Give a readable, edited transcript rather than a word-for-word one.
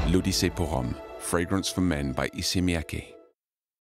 L'Odyssée pour hommes, Fragrance for Men by Issey Miyake.